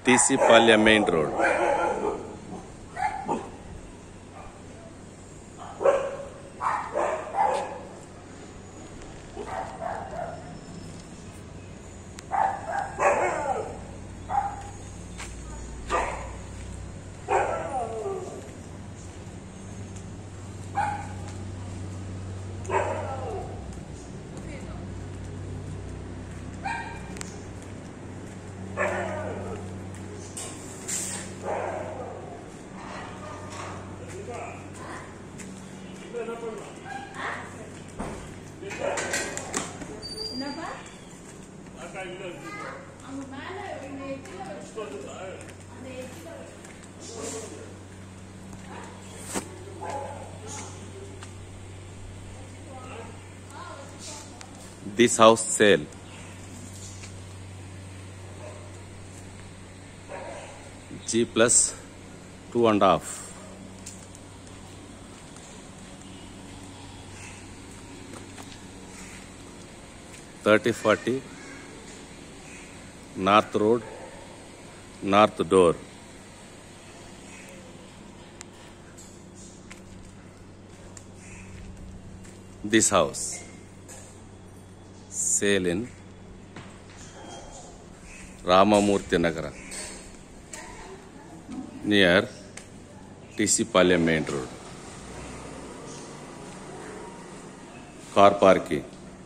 Tisipalya main road. This house sale. G plus 2.5. (3040) North Road, North Door. This house sale in Ramamurthy Nagara near Tisipalya main road. Car parking.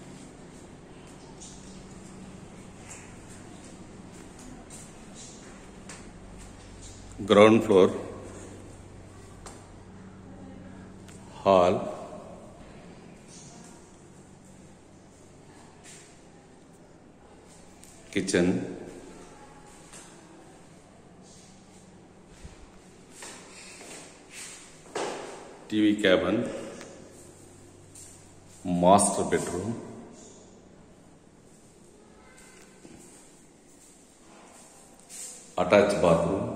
Ground floor, hall, kitchen, TV cabin, master bedroom, attached bathroom,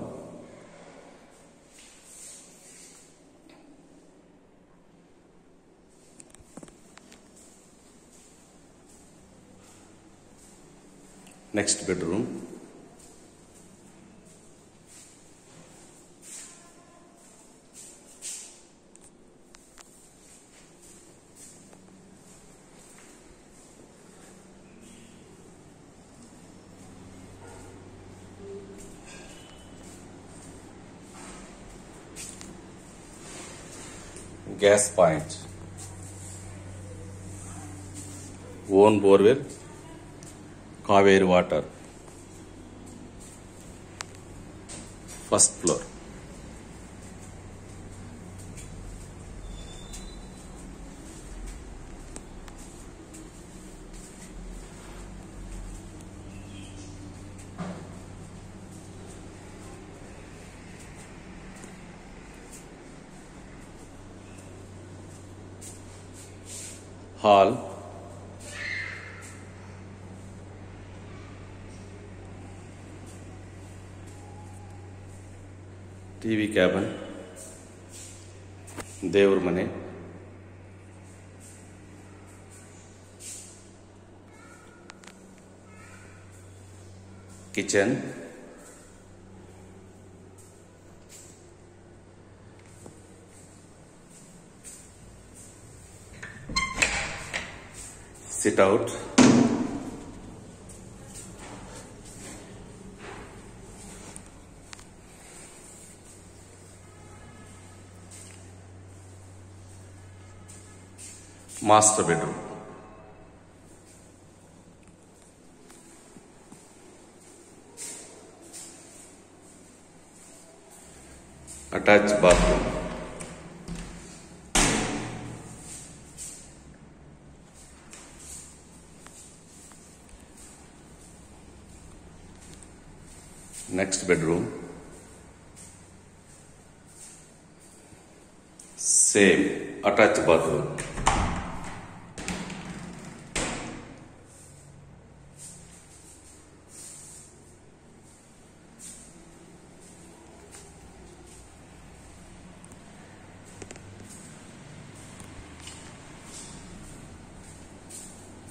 next bedroom, gas point, own borewell, Kaveri water, first floor. Hall, TV cabin, Devur Mane, kitchen, sit out, master bedroom, attached bathroom, next bedroom, same attached bathroom,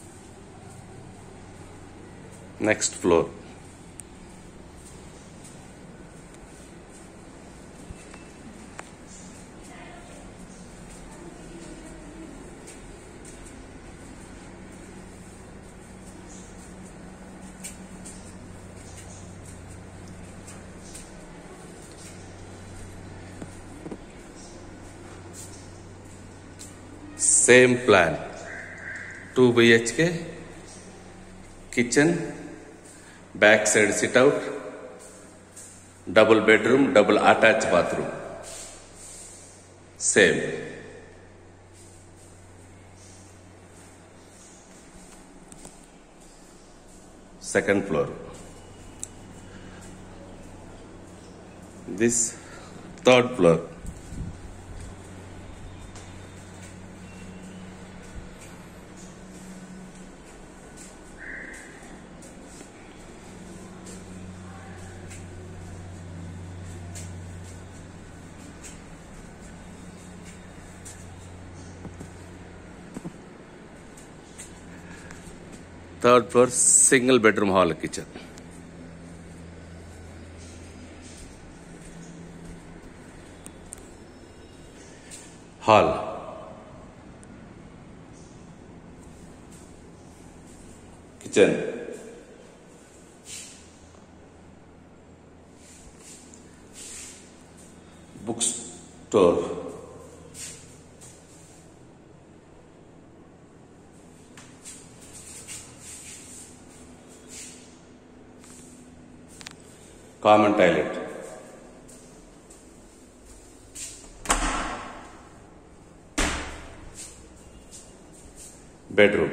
next floor, Same plan. 2 BHK, kitchen, backside sit out, double bedroom, double attached bathroom. Same. Second floor. This third floor. Third floor, single bedroom hall kitchen. Hall. Kitchen. Bookstore. Common toilet. Bedroom.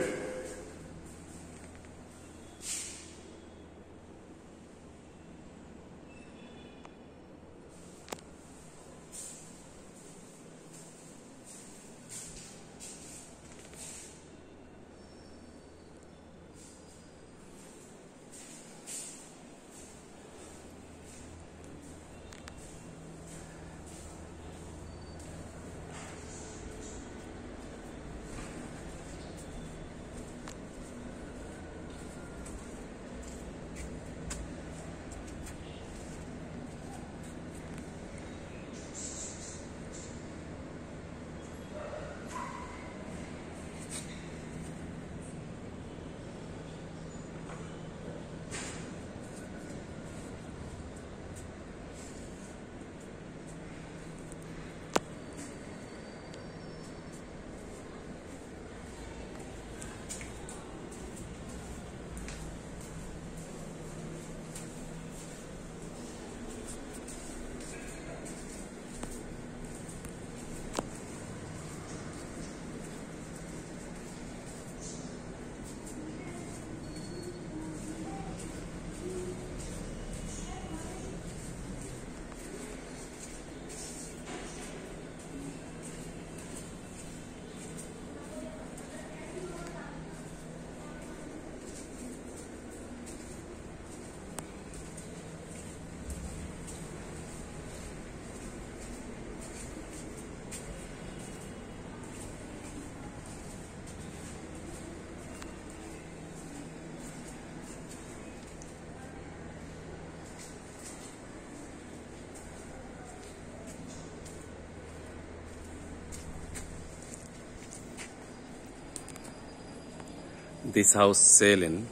This house sale in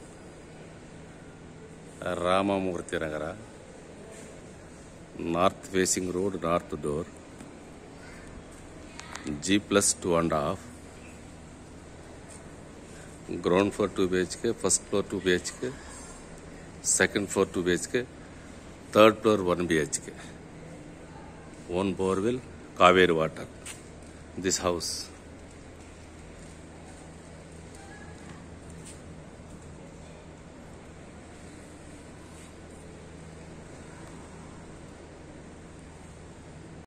Ramamurthy Nagara, north facing road, north door, G plus 2.5, ground floor 2 BHK, first floor 2 BHK, second floor 2 BHK, third floor 1 BHK, one borewell, Kaveri water. This house